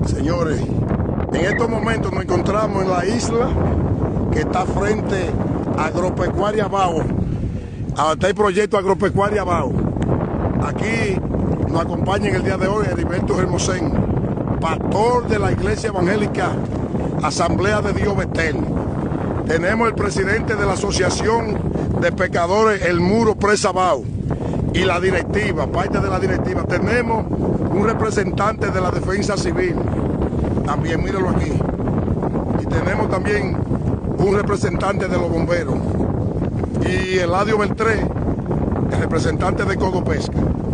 Señores, en estos momentos nos encontramos en la isla que está frente a Agropecuaria Bao. Está el proyecto Agropecuaria Bao. Aquí nos acompaña en el día de hoy Heriberto Hermosén, pastor de la Iglesia Evangélica Asamblea de Dios Betel. Tenemos el presidente de la Asociación de Pescadores El Muro Presa Bao y la directiva, parte de la directiva. Tenemos un representante de la Defensa Civil, también míralo aquí. Y tenemos también un representante de los bomberos. Y Eladio Beltré, el representante de Codopesca.